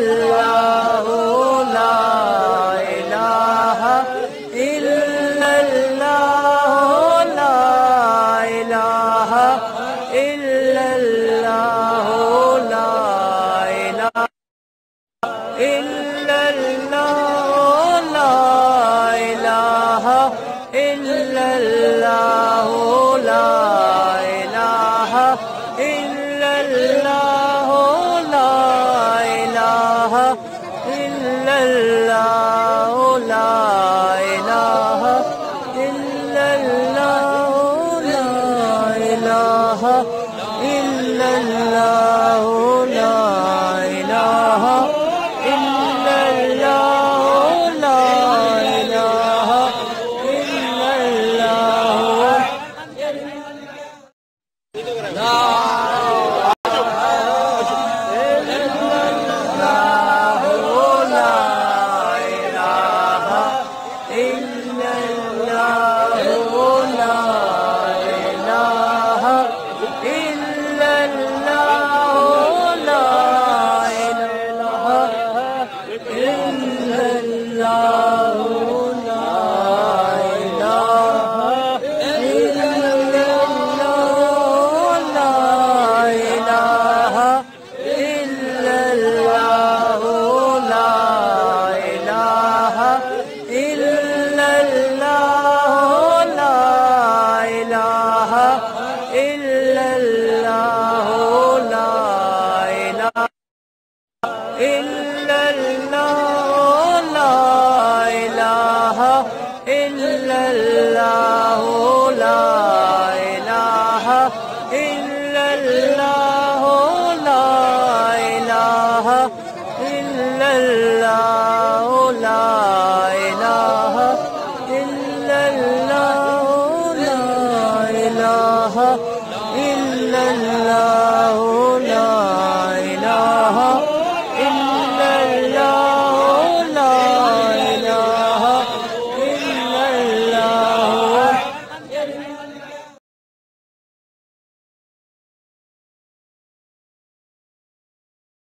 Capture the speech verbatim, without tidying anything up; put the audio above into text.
اللہ لا الہ الا اللہ لا الہ الا اللہ لا الہ الا اللہ لا الہ الا اللہ لا الہ الا اللہ لا الہ الا اللہ لا الہ الا اللہ لا الہ الا اللہ لا الہ الا اللہ لا الہ الا اللہ لا إلا الله